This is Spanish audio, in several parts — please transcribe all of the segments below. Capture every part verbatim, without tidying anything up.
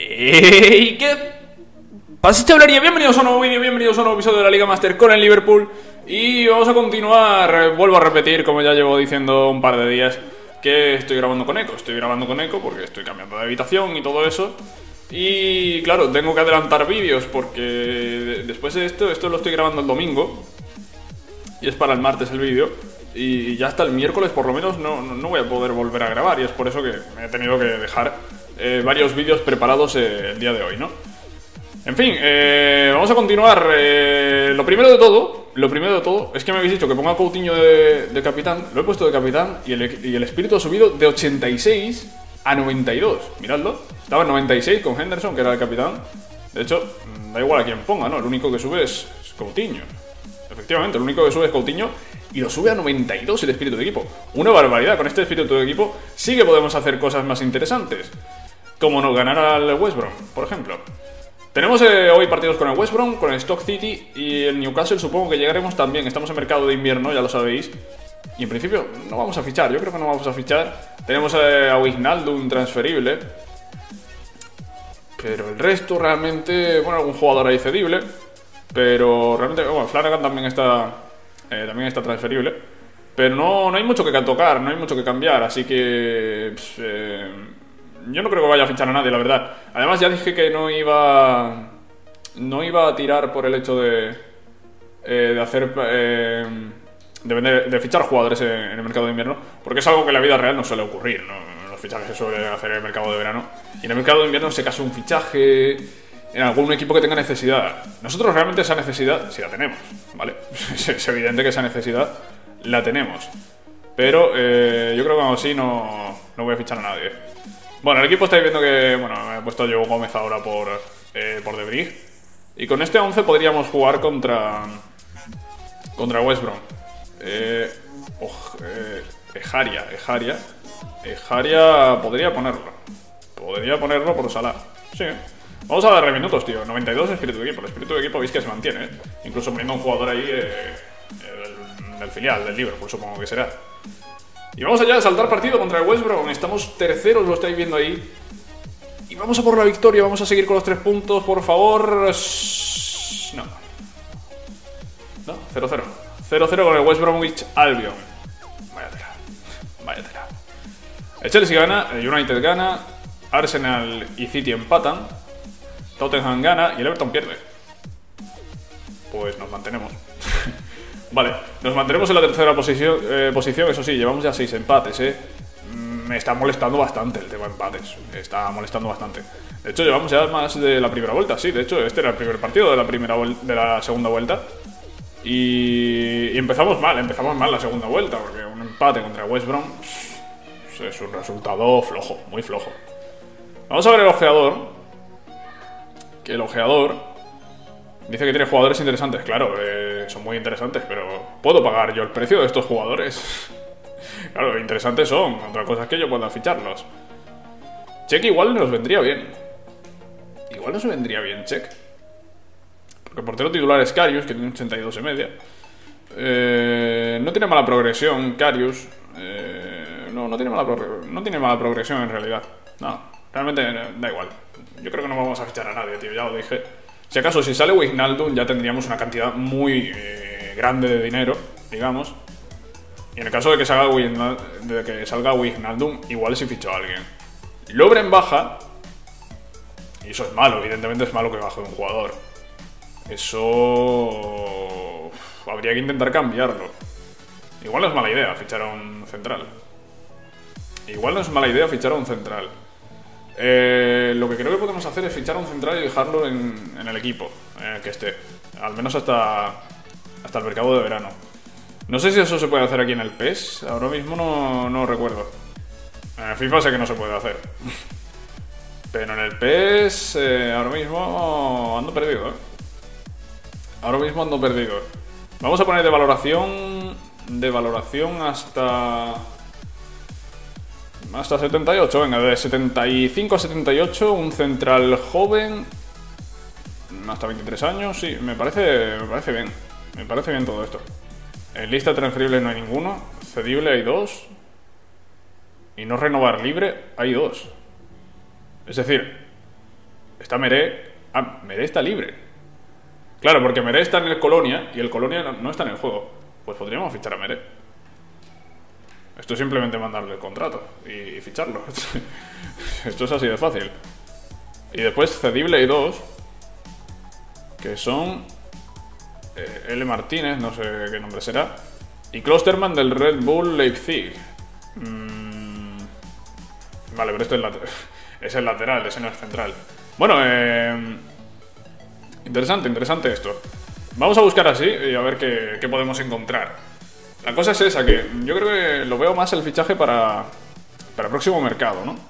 ¡Ey! ¿Qué pasa, chavalería? Bienvenidos a un nuevo vídeo, bienvenidos a un nuevo episodio de la Liga Master con el Liverpool. Y vamos a continuar, vuelvo a repetir, como ya llevo diciendo un par de días, que estoy grabando con eco. Estoy grabando con eco porque estoy cambiando de habitación y todo eso. Y claro, tengo que adelantar vídeos porque después de esto, esto lo estoy grabando el domingo y es para el martes el vídeo. Y ya hasta el miércoles por lo menos no, no, no voy a poder volver a grabar. Y es por eso que me he tenido que dejar eh, varios vídeos preparados eh, el día de hoy, ¿no? En fin, eh, vamos a continuar. eh, Lo primero de todo Lo primero de todo es que me habéis dicho que ponga a Coutinho de, de capitán. Lo he puesto de capitán y el, y el espíritu ha subido de ochenta y seis a noventa y dos. Miradlo, estaba en noventa y seis con Henderson, que era el capitán. De hecho, da igual a quién ponga, ¿no? El único que sube es, es Coutinho. Efectivamente, el único que sube es Coutinho. Y lo sube a noventa y dos el espíritu de equipo. Una barbaridad. Con este espíritu de equipo sí que podemos hacer cosas más interesantes, como no ganar al West Brom, por ejemplo. Tenemos eh, hoy partidos con el West Brom, con el Stoke City y el Newcastle. Supongo que llegaremos también. Estamos en mercado de invierno, ya lo sabéis. Y en principio no vamos a fichar. Yo creo que no vamos a fichar. Tenemos eh, a Wijnaldum transferible, pero el resto realmente... Bueno, algún jugador ahí cedible, pero realmente... Bueno, Flanagan también está... Eh, también está transferible. Pero no, no hay mucho que tocar, no hay mucho que cambiar. Así que... Pues, eh, yo no creo que vaya a fichar a nadie, la verdad. Además ya dije que no iba... No iba a tirar por el hecho de... Eh, de hacer... Eh, de, vender, de fichar jugadores en, en el mercado de invierno. Porque es algo que en la vida real no suele ocurrir, ¿no? Los fichajes se suelen hacer en el mercado de verano. Y en el mercado de invierno se casa un fichaje... en algún equipo que tenga necesidad. Nosotros realmente esa necesidad sí la tenemos, ¿vale? Es evidente que esa necesidad la tenemos. Pero eh, yo creo que aún así no, no voy a fichar a nadie. Bueno, el equipo estáis viendo que... Bueno, me he puesto a Joe Gómez ahora por, eh, por De Brig. Y con este once podríamos jugar contra... Contra West Brom. Eh, oh, eh, Ejaria, Ejaria. Ejaria podría ponerlo. Podría ponerlo por Salah. Sí. Vamos a darle minutos, tío. noventa y dos espíritu de equipo. El espíritu de equipo veis que se mantiene, ¿eh? Incluso poniendo un jugador ahí eh, del, del filial, del Liverpool, supongo que será. Y vamos allá a saltar partido contra el West Brom. Estamos terceros, lo estáis viendo ahí. Y vamos a por la victoria. Vamos a seguir con los tres puntos, por favor. No. No, cero cero. cero cero con el West Bromwich Albion. Vaya tela. Vaya tela. El Chelsea gana, el United gana, Arsenal y City empatan, Tottenham gana y el Everton pierde. Pues nos mantenemos. Vale, nos mantenemos en la tercera posición, eh, posición. Eso sí, llevamos ya seis empates, eh. Me está molestando bastante el tema de empates. Me está molestando bastante. De hecho, llevamos ya más de la primera vuelta. Sí, de hecho, este era el primer partido de la, primera de la segunda vuelta. Y... y empezamos mal, empezamos mal la segunda vuelta, porque un empate contra West Brom es un resultado flojo, muy flojo. Vamos a ver el ojeador. Que el ojeador dice que tiene jugadores interesantes. Claro, eh, son muy interesantes, pero ¿puedo pagar yo el precio de estos jugadores? Claro, interesantes son. Otra cosa es que yo pueda ficharlos. Check igual nos vendría bien. Igual nos vendría bien Check, porque el portero titular es Karius, que tiene ochenta y dos y media. eh, No tiene mala progresión Karius. eh, No, no tiene, mala no tiene mala progresión en realidad. No, realmente da igual. Yo creo que no vamos a fichar a nadie, tío, ya lo dije. Si acaso, si sale Wijnaldum ya tendríamos una cantidad muy eh, grande de dinero, digamos. Y en el caso de que salga Wijnaldum, de que salga Wijnaldum, igual si ficho a alguien. Lovren baja. Y eso es malo, evidentemente es malo que baje un jugador. Eso... habría que intentar cambiarlo. Igual no es mala idea fichar a un central. Igual no es mala idea fichar a un central. Eh, lo que creo que podemos hacer es fichar a un central y dejarlo en, en el equipo en el que esté. Al menos hasta, hasta el mercado de verano. No sé si eso se puede hacer aquí en el P E S. Ahora mismo no, no recuerdo. En el FIFA sé que no se puede hacer. Pero en el P E S eh, ahora mismo ando perdido, ¿eh? Ahora mismo ando perdido. Vamos a poner de valoración... De valoración hasta... Hasta setenta y ocho, venga, de setenta y cinco a setenta y ocho, un central joven, hasta veintitrés años, sí, me parece, me parece bien, me parece bien todo esto. En lista transferible no hay ninguno, cedible hay dos, y no renovar libre hay dos. Es decir, Está Meré. Ah, Meré está libre. Claro, porque Meré está en el Colonia y el Colonia no, no está en el juego. Pues podríamos fichar a Meré. Esto es simplemente mandarle el contrato y ficharlo. Esto es así de fácil. Y después cedible hay dos, que son eh, L. Martínez, no sé qué nombre será, y Klosterman del Red Bull Leipzig. Mm, vale, pero este es, later es el lateral, ese no es central. Bueno, eh, interesante, interesante esto. Vamos a buscar así y a ver qué, qué podemos encontrar. La cosa es esa, que yo creo que lo veo más el fichaje para, para el próximo mercado, ¿no?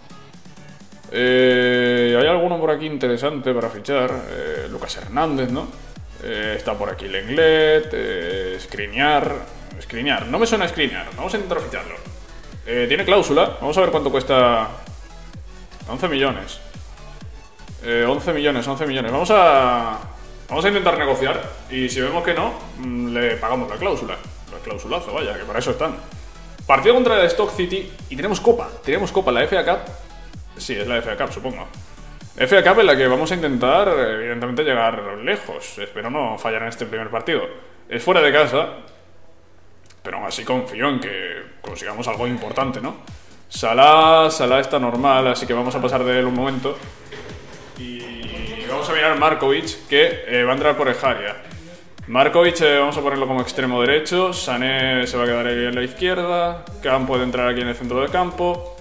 Eh, hay alguno por aquí interesante para fichar. eh, Lucas Hernández, ¿no? Eh, está por aquí Lenglet, eh, Skriniar. Skriniar, no me suena Skriniar. Vamos a intentar ficharlo. eh, Tiene cláusula, vamos a ver cuánto cuesta. once millones. eh, once millones, once millones. Vamos a... Vamos a intentar negociar. Y si vemos que no, le pagamos la cláusula. La clausulazo, vaya, que para eso están. Partido contra el Stoke City. Y tenemos copa, tenemos copa, la F A Cup. Sí, es la F A Cup, supongo. F A Cup en la que vamos a intentar, evidentemente, llegar lejos. Espero no fallar en este primer partido. Es fuera de casa, pero aún así confío en que consigamos algo importante, ¿no? Salah, Salah está normal, así que vamos a pasar de él un momento. Y vamos a mirar Markovic, que eh, va a entrar por Ejaria. Markovic eh, vamos a ponerlo como extremo derecho. Sané se va a quedar ahí en la izquierda. Can puede entrar aquí en el centro del campo.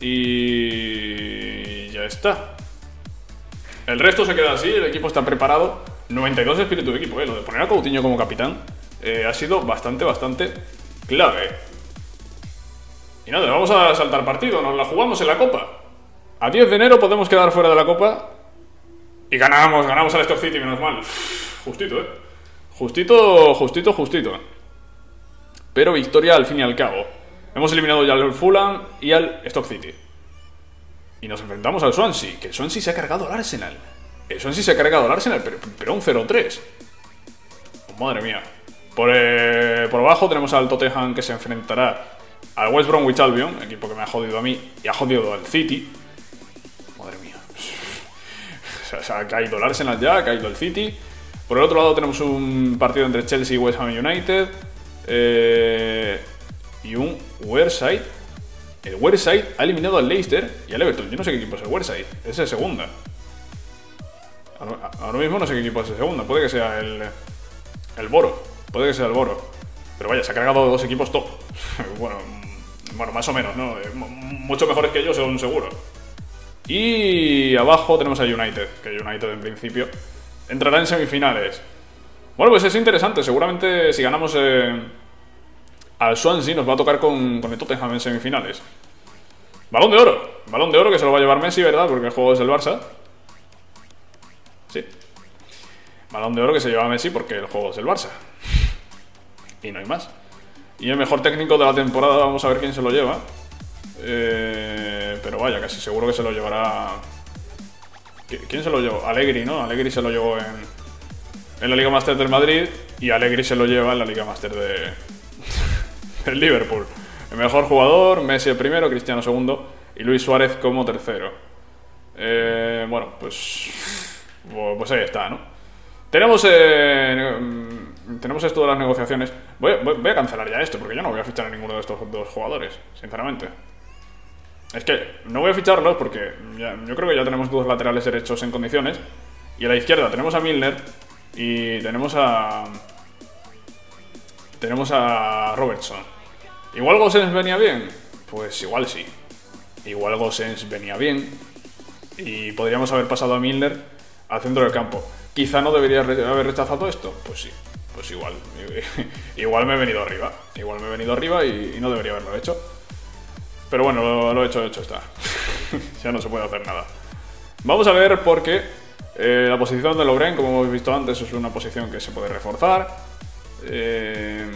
Y ya está. El resto se queda así, el equipo está preparado. noventa y dos de espíritu de equipo, eh. Lo de poner a Coutinho como capitán eh, ha sido bastante, bastante clave. Y nada, vamos a saltar partido, nos la jugamos en la Copa. A diez de enero podemos quedar fuera de la Copa. Y ganamos, ganamos al Stoke City, menos mal. Justito, eh. Justito, justito, justito. Pero victoria al fin y al cabo. Hemos eliminado ya al Fulham y al Stoke City. Y nos enfrentamos al Swansea, que el Swansea se ha cargado al Arsenal. El Swansea se ha cargado al Arsenal, pero, pero un cero tres. Oh, madre mía. Por, eh, por abajo tenemos al Tottenham, que se enfrentará al West Bromwich Albion, equipo que me ha jodido a mí y ha jodido al City. Madre mía. Se, se ha caído el Arsenal ya, ha caído el City. Por el otro lado tenemos un partido entre Chelsea y West Ham United. Eh, y un Wearside. El Wearside ha eliminado al Leicester y al Everton. Yo no sé qué equipo es el Wearside. Es el segunda. Ahora, ahora mismo no sé qué equipo es el segunda. Puede que sea el... El Boro. Puede que sea el Boro. Pero vaya, se ha cargado dos equipos top. bueno, bueno, más o menos, ¿no? Mucho mejores que ellos, son seguro. Y abajo tenemos a United. Que United en principio entrará en semifinales. Bueno, pues es interesante. Seguramente si ganamos... Eh, al Swansea nos va a tocar con, con el Tottenham en semifinales. Balón de oro. Balón de oro que se lo va a llevar Messi, ¿verdad? Porque el juego es del Barça. Sí. Balón de oro que se lleva Messi porque el juego es del Barça. Y no hay más. Y el mejor técnico de la temporada, vamos a ver quién se lo lleva. Eh, pero vaya, casi seguro que se lo llevará... ¿Quién se lo llevó? Allegri, ¿no? Allegri se lo llevó en, en la Liga Master del Madrid. Y Allegri se lo lleva en la Liga Master de... el Liverpool. El mejor jugador, Messi el primero, Cristiano segundo y Luis Suárez como tercero. Eh, bueno, pues pues ahí está, ¿no? Tenemos eh, tenemos esto de las negociaciones. Voy, voy, voy a cancelar ya esto porque yo no voy a fichar a ninguno de estos dos jugadores, sinceramente. Es que no voy a ficharlos porque ya, yo creo que ya tenemos dos laterales derechos en condiciones. Y a la izquierda tenemos a Milner y tenemos a... Tenemos a Robertson. ¿Igual Gosens venía bien? Pues igual sí. Igual Gosens venía bien. Y podríamos haber pasado a Milner al centro del campo. Quizá no debería haber rechazado esto. Pues sí, pues igual. Igual me he venido arriba. Igual me he venido arriba y, y no debería haberlo hecho. Pero bueno, lo, lo hecho, hecho está. Ya no se puede hacer nada. Vamos a ver por qué eh, la posición de Lovren, como hemos visto antes, es una posición que se puede reforzar. Eh...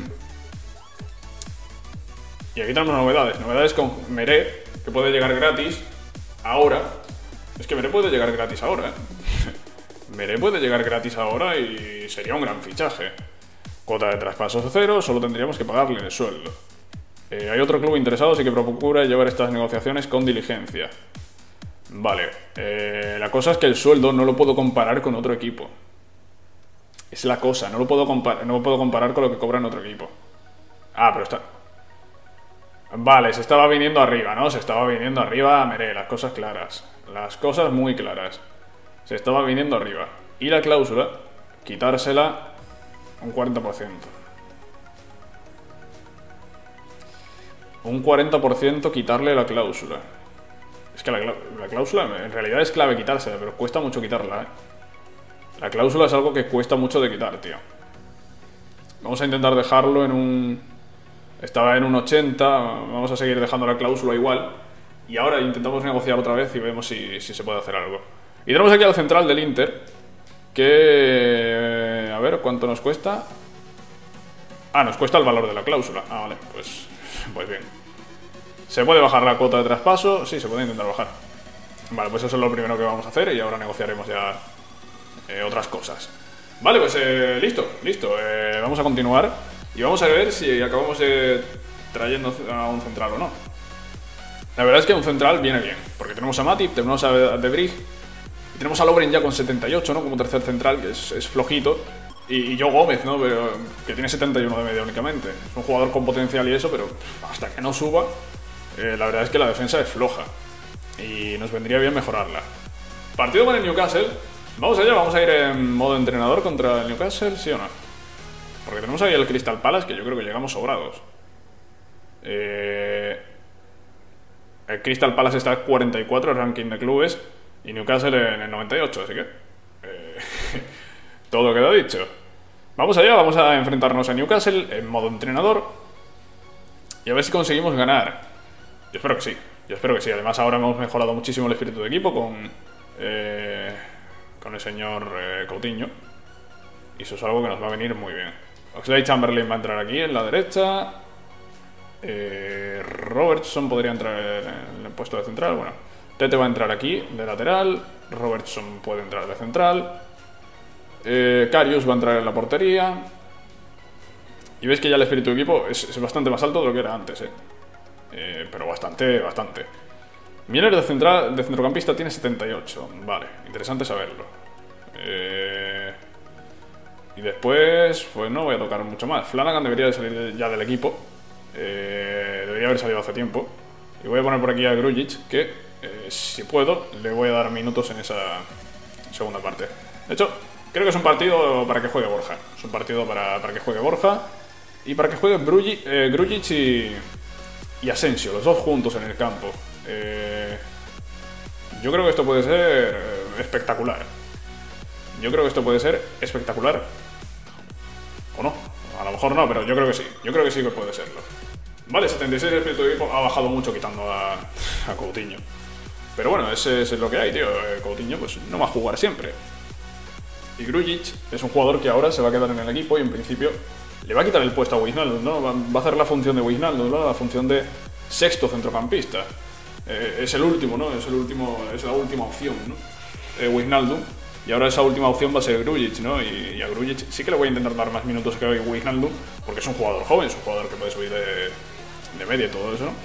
Y aquí tenemos novedades. Novedades con Meré, que puede llegar gratis ahora. Es que Meré puede llegar gratis ahora, ¿eh? Meré puede llegar gratis ahora y sería un gran fichaje. Cuota de traspaso cero, solo tendríamos que pagarle el sueldo. Eh, hay otro club interesado, así que procura llevar estas negociaciones con diligencia. Vale, eh, la cosa es que el sueldo no lo puedo comparar con otro equipo. Es la cosa, no lo puedo comparar, no lo puedo comparar con lo que cobra en otro equipo. Ah, pero está... Vale, se estaba viniendo arriba, ¿no? Se estaba viniendo arriba, miré, las cosas claras. Las cosas muy claras. Se estaba viniendo arriba. Y la cláusula, quitársela un cuarenta por ciento. Un cuarenta por ciento quitarle la cláusula. Es que la, la cláusula en realidad es clave quitársela, pero cuesta mucho quitarla, ¿eh? La cláusula es algo que cuesta mucho de quitar, tío. Vamos a intentar dejarlo en un... Estaba en un ochenta, vamos a seguir dejando la cláusula igual. Y ahora intentamos negociar otra vez y vemos si, si se puede hacer algo. Y tenemos aquí al central del Inter, que... A ver, ¿cuánto nos cuesta? Ah, nos cuesta el valor de la cláusula. Ah, vale, pues, pues bien. ¿Se puede bajar la cuota de traspaso? Sí, se puede intentar bajar. Vale, pues eso es lo primero que vamos a hacer y ahora negociaremos ya eh, otras cosas. Vale, pues eh, listo, listo. Eh, vamos a continuar y vamos a ver si acabamos eh, trayendo a un central o no. La verdad es que un central viene bien, porque tenemos a Matip, tenemos a De Vrij y tenemos a Lovren ya con setenta y ocho, ¿no? Como tercer central, que es, es flojito. Y, y Joe Gómez, ¿no? Pero, que tiene setenta y uno de media únicamente. Es un jugador con potencial y eso, pero hasta que no suba, eh, la verdad es que la defensa es floja. Y nos vendría bien mejorarla. Partido con el Newcastle. Vamos allá, vamos a ir en modo entrenador contra el Newcastle, ¿sí o no? Porque tenemos ahí el Crystal Palace, que yo creo que llegamos sobrados. Eh... El Crystal Palace está en cuarenta y cuatro, el ranking de clubes, y Newcastle en el noventa y ocho, así que... Eh... Todo queda dicho. Vamos allá, vamos a enfrentarnos a Newcastle en modo entrenador y a ver si conseguimos ganar. Yo espero que sí, yo espero que sí. Además ahora hemos mejorado muchísimo el espíritu de equipo con, eh, con el señor eh, Coutinho. Y eso es algo que nos va a venir muy bien. Oxlade-Chamberlain va a entrar aquí en la derecha. Eh, Robertson podría entrar en el puesto de central. Bueno, Tete va a entrar aquí de lateral. Robertson puede entrar de central. Eh, Karius va a entrar en la portería. Y veis que ya el espíritu de equipo es, es bastante más alto de lo que era antes, eh. Eh, pero bastante, bastante. Miller de, central, de centrocampista tiene setenta y ocho. Vale, interesante saberlo. Eh, y después, pues no voy a tocar mucho más. Flanagan debería de salir ya del equipo. Eh, debería haber salido hace tiempo. Y voy a poner por aquí a Grujic, que eh, si puedo, le voy a dar minutos en esa segunda parte. De hecho, creo que es un partido para que juegue Borja. Es un partido para, para que juegue Borja y para que juegue Grujic, eh, Grujic y, y Asensio, los dos juntos en el campo. Eh, yo creo que esto puede ser espectacular. Yo creo que esto puede ser espectacular. ¿O no? A lo mejor no, pero yo creo que sí. Yo creo que sí que puede serlo. Vale, setenta y seis el espíritu de equipo ha bajado mucho quitando a, a Coutinho. Pero bueno, ese es lo que hay, tío. Coutinho pues no va a jugar siempre. Y Grujic es un jugador que ahora se va a quedar en el equipo y en principio le va a quitar el puesto a Wijnaldum, ¿no? Va a hacer la función de Wijnaldum, ¿no? La función de sexto centrocampista. Eh, es el último, ¿no? Es el último, es la última opción, ¿no? Eh, Wijnaldum. Y ahora esa última opción va a ser Grujic, ¿no? Y, y a Grujic sí que le voy a intentar dar más minutos que a Wijnaldum, porque es un jugador joven, es un jugador que puede subir de, de media y todo eso, ¿no?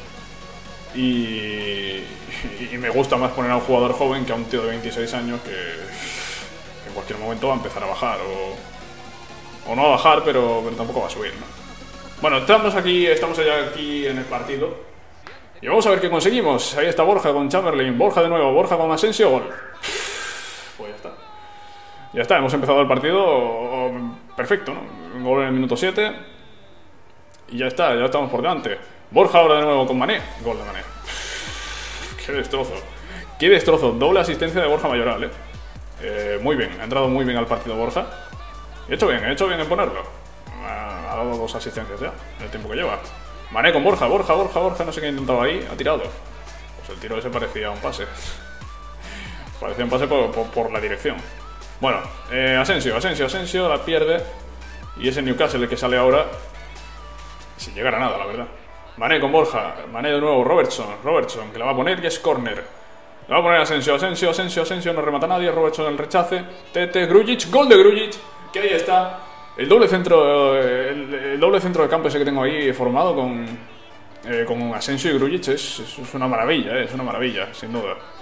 Y, y me gusta más poner a un jugador joven que a un tío de veintiséis años que, que en cualquier momento va a empezar a bajar o, o no a bajar, pero, pero tampoco va a subir, ¿no? Bueno, estamos aquí, estamos ya aquí en el partido y vamos a ver qué conseguimos. Ahí está Borja con Chamberlain, Borja de nuevo, Borja con Asensio, gol. Pues ya está. Ya está, hemos empezado el partido perfecto, ¿no? Gol en el minuto siete y ya está, ya estamos por delante. Borja ahora de nuevo con Mané, gol de Mané. Qué destrozo, qué destrozo, doble asistencia de Borja Mayoral, ¿eh? Eh, muy bien, ha entrado muy bien al partido Borja. He hecho bien, he hecho bien en ponerlo. Ha, ha dado dos asistencias ya, en el tiempo que lleva. Mané con Borja, Borja, Borja, Borja, no sé qué ha intentado ahí, ha tirado. Pues el tiro ese parecía un pase. Parecía un pase por, por, por la dirección. Bueno, eh, Asensio, Asensio, Asensio, la pierde. Y es el Newcastle el que sale ahora sin llegar a nada, la verdad. Mané con Borja, Mané de nuevo, Robertson, Robertson, que la va a poner y es córner. Le va a poner Asensio, Asensio, Asensio, Asensio, no remata a nadie, Robertson en el rechace. Tete, Grujic, gol de Grujic, que ahí está. El doble centro, el, el doble centro de campo ese que tengo ahí formado con, eh, con Asensio y Grujic es, es, es una maravilla, eh, es una maravilla, sin duda.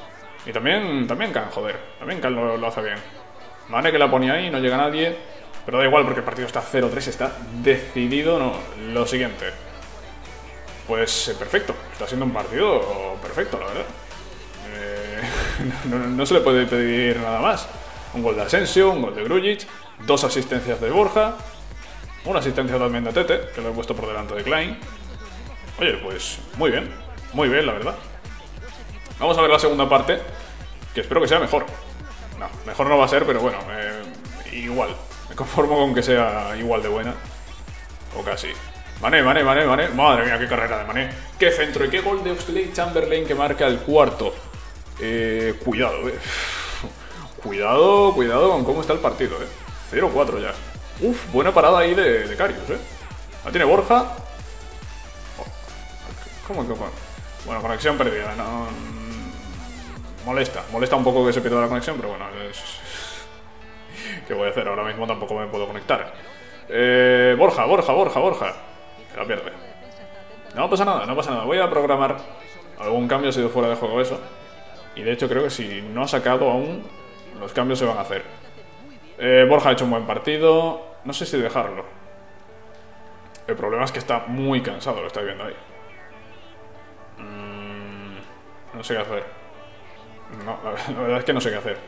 Y también, también Khan, joder. También Khan lo, lo hace bien. Mane que la ponía ahí, no llega nadie. Pero da igual porque el partido está cero tres, está decidido. No, lo siguiente. Pues eh, perfecto. Está siendo un partido perfecto, la verdad. Eh, no, no, no se le puede pedir nada más. Un gol de Asensio, un gol de Grujic, dos asistencias de Borja, una asistencia también de Tete, que lo he puesto por delante de Klein. Oye, pues muy bien, muy bien, la verdad. Vamos a ver la segunda parte, que espero que sea mejor. No, mejor no va a ser, pero bueno, eh, igual. Me conformo con que sea igual de buena. O casi. Mané, Mané, Mané, Mané. Madre mía, qué carrera de Mané. Qué centro y qué gol de Oxlade-Chamberlain que marca el cuarto. Eh, cuidado, eh. Cuidado, cuidado con cómo está el partido, eh. cero cuatro ya. Uf, buena parada ahí de, de Karius, eh. La tiene Borja. Oh, ¿Cómo que cómo? Bueno, conexión perdida, no... Molesta, molesta un poco que se pierda la conexión, pero bueno, es... ¿Qué voy a hacer? Ahora mismo tampoco me puedo conectar. Eh, Borja, Borja, Borja, Borja. Se la pierde. No pasa nada, no pasa nada. Voy a programar algún cambio si de fuera de juego eso. Y de hecho creo que si no ha sacado aún, los cambios se van a hacer. Eh, Borja ha hecho un buen partido. No sé si dejarlo. El problema es que está muy cansado, lo estáis viendo ahí. Mm, no sé qué hacer. No, la, la verdad es que no sé qué hacer.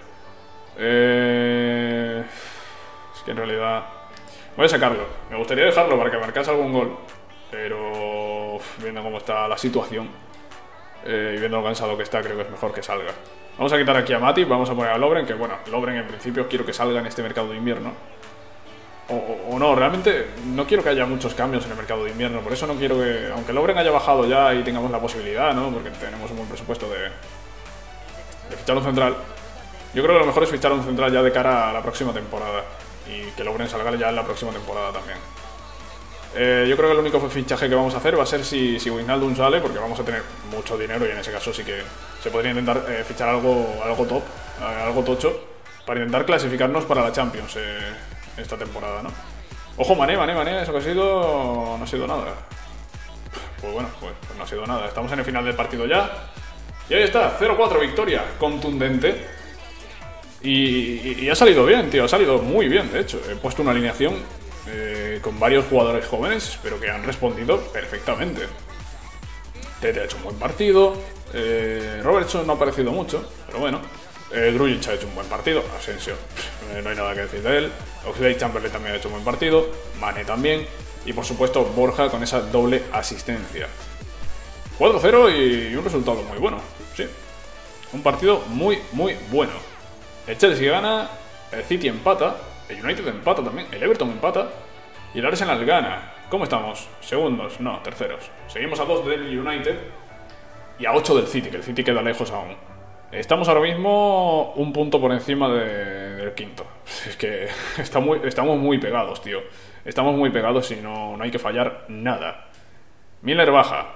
Eh, es que en realidad... Voy a sacarlo. Me gustaría dejarlo para que marcase algún gol. Pero uf, viendo cómo está la situación eh, y viendo lo cansado que está, creo que es mejor que salga. Vamos a quitar aquí a Matip, vamos a poner a Lovren, que bueno, Lovren en principio quiero que salga en este mercado de invierno. O, o, o no, realmente no quiero que haya muchos cambios en el mercado de invierno, por eso no quiero que... Aunque Lovren haya bajado ya y tengamos la posibilidad, ¿no? Porque tenemos un buen presupuesto de, de fichar un central. Yo creo que lo mejor es fichar un central ya de cara a la próxima temporada. Y que Lovren salga ya en la próxima temporada también. Eh, yo creo que el único fichaje que vamos a hacer va a ser si, si Wijnaldum sale, porque vamos a tener mucho dinero y en ese caso sí que se podría intentar eh, fichar algo, algo top, eh, algo tocho, para intentar clasificarnos para la Champions eh, esta temporada, ¿no? Ojo, Mané, Mané, Mané, eso que ha sido... no ha sido nada. Pues bueno, pues, pues no ha sido nada. Estamos en el final del partido ya. Y ahí está, cero cuatro, victoria contundente. Y, y, y ha salido bien, tío, ha salido muy bien, de hecho. He puesto una alineación eh, con varios jugadores jóvenes, pero que han respondido perfectamente. Tete ha hecho un buen partido. Eh, Robertson no ha aparecido mucho, pero bueno. Eh, Grujic ha hecho un buen partido. Asensio, eh, no hay nada que decir de él. Oxlade-Chamberlain también ha hecho un buen partido. Mané también. Y por supuesto Borja con esa doble asistencia. cuatro cero y un resultado muy bueno, sí. Un partido muy, muy bueno. El Chelsea gana, el City empata, el United empata también, el Everton empata y el Arsenal gana. ¿Cómo estamos? ¿Segundos? No, terceros. Seguimos a dos del United y a ocho del City, que el City queda lejos aún. Estamos ahora mismo un punto por encima de, del quinto. Es que está muy, estamos muy pegados, tío. Estamos muy pegados y no, no hay que fallar nada. Miller baja.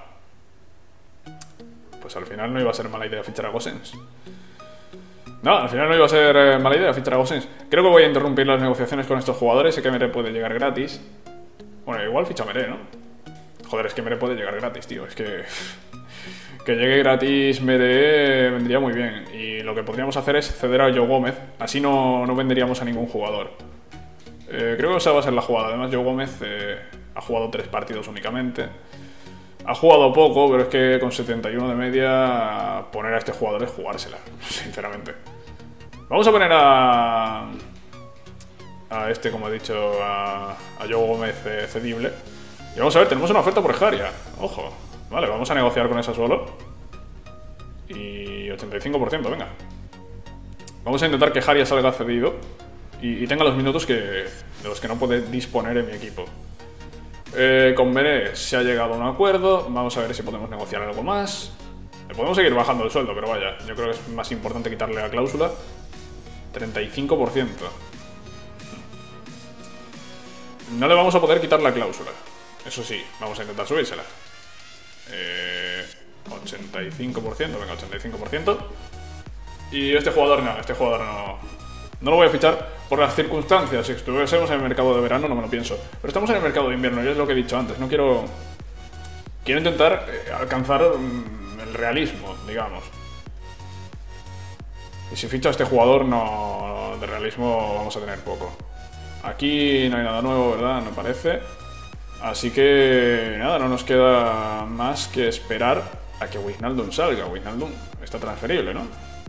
Pues al final no iba a ser mala idea fichar a Gosens. No, al final no iba a ser eh, mala idea fichar a Gosens. Creo que voy a interrumpir las negociaciones con estos jugadores. Sé que Mere puede llegar gratis. Bueno, igual ficha Mere, ¿no? Joder, es que Mere puede llegar gratis, tío. Es que... que llegue gratis Mere vendría muy bien. Y lo que podríamos hacer es ceder a Joe Gómez. Así no, no venderíamos a ningún jugador. Eh, creo que esa va a ser la jugada. Además, Joe Gómez eh, ha jugado tres partidos únicamente. Ha jugado poco, pero es que con setenta y uno de media poner a este jugador es jugársela, sinceramente. Vamos a poner a... a este, como he dicho, a, a Joe Gómez eh, cedible. Y vamos a ver, tenemos una oferta por Haria. Ojo. Vale, vamos a negociar con esa solo. Y ochenta y cinco por ciento, venga. Vamos a intentar que Haria salga cedido y, y tenga los minutos que, de los que no puede disponer en mi equipo. Eh, con Mere se ha llegado a un acuerdo. Vamos a ver si podemos negociar algo más. Le podemos seguir bajando el sueldo, pero vaya, yo creo que es más importante quitarle la cláusula. treinta y cinco por ciento. No le vamos a poder quitar la cláusula. Eso sí, vamos a intentar subírsela. Eh, ochenta y cinco por ciento, venga, ochenta y cinco por ciento. Y este jugador no, este jugador no... No lo voy a fichar por las circunstancias. Si estuviésemos en el mercado de verano no me lo pienso. Pero estamos en el mercado de invierno y es lo que he dicho antes. No quiero... Quiero intentar eh, alcanzar mm, el realismo, digamos. Y si ficho a este jugador, no, de realismo vamos a tener poco. Aquí no hay nada nuevo, ¿verdad? No parece. Así que nada, no nos queda más que esperar a que Wijnaldum salga. Wijnaldum está transferible, ¿no?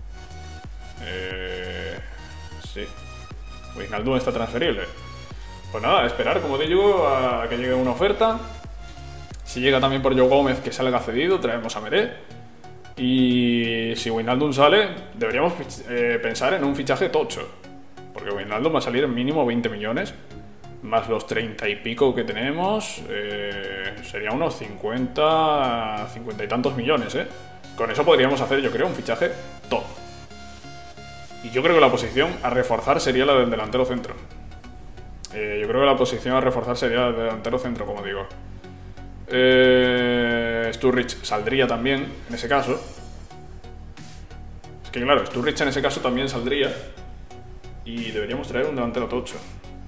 Eh, sí. Wijnaldum está transferible. Pues nada, esperar, como digo, a que llegue una oferta. Si llega también por Joe Gómez, que salga cedido, traemos a Meré. Y si Wijnaldum sale, deberíamos eh, pensar en un fichaje tocho. Porque Wijnaldum va a salir mínimo veinte millones. Más los treinta y pico que tenemos, eh, sería unos cincuenta, cincuenta y tantos millones, ¿eh? Con eso podríamos hacer, yo creo, un fichaje top. Y yo creo que la posición a reforzar sería la del delantero centro. Eh, yo creo que la posición a reforzar sería la del delantero centro, como digo. Eh, Sturridge saldría también, en ese caso. Es que claro, Sturridge en ese caso también saldría. Y deberíamos traer un delantero tocho.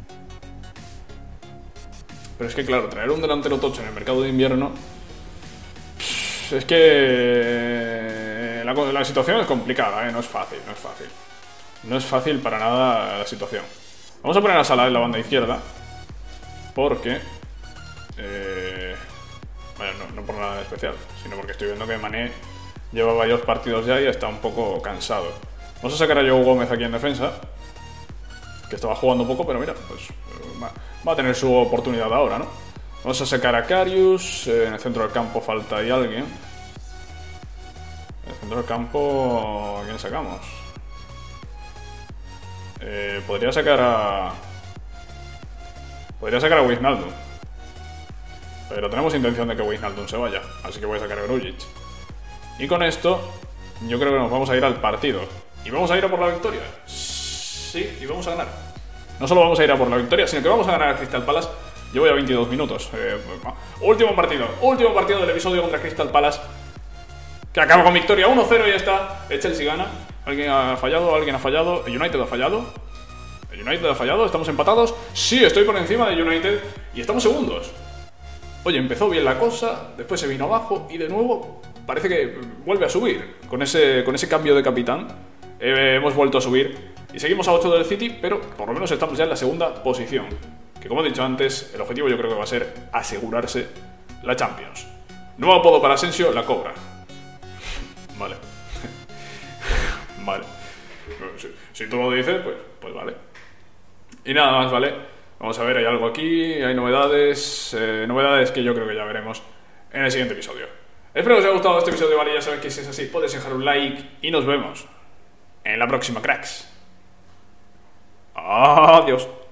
Pero es que claro, traer un delantero tocho en el mercado de invierno, es que la, la situación es complicada, ¿eh? No es fácil, no es fácil. No es fácil para nada la situación. Vamos a poner a Salah en la banda izquierda, porque... Eh, bueno, no, no por nada especial, sino porque estoy viendo que Mané lleva varios partidos ya y está un poco cansado. Vamos a sacar a Joe Gómez aquí en defensa, que estaba jugando poco, pero mira, pues va, va a tener su oportunidad ahora, ¿no? Vamos a sacar a Karius. Eh, en el centro del campo falta ahí alguien. En el centro del campo, ¿a quién sacamos? Eh, podría sacar a... Podría sacar a Wijnaldum. Pero tenemos intención de que Wijnaldum se vaya, así que voy a sacar a Grujic. Y con esto, yo creo que nos vamos a ir al partido. ¿Y vamos a ir a por la victoria? Sí, y vamos a ganar. No solo vamos a ir a por la victoria, sino que vamos a ganar a Crystal Palace. Llevo ya veintidós minutos. Eh, último partido. Último partido del episodio contra Crystal Palace, que acaba con victoria uno cero y ya está. El Chelsea gana. ¿Alguien ha fallado? ¿Alguien ha fallado? ¿El United ha fallado? ¿El United ha fallado? ¿Estamos empatados? Sí, estoy por encima de United y estamos segundos. Oye, empezó bien la cosa, después se vino abajo y de nuevo parece que vuelve a subir. Con ese, con ese cambio de capitán eh, hemos vuelto a subir. Y seguimos a ocho del City, pero por lo menos estamos ya en la segunda posición. Que como he dicho antes, el objetivo yo creo que va a ser asegurarse la Champions. Nuevo apodo para Asensio, la cobra. Vale. Vale. Si, si tú lo dices, pues, pues vale. Y nada más, ¿vale? Vamos a ver, hay algo aquí, hay novedades. Eh, novedades que yo creo que ya veremos en el siguiente episodio. Espero que os haya gustado este episodio, ¿vale? Ya sabéis que si es así, podéis dejar un like y nos vemos en la próxima, cracks. Adiós.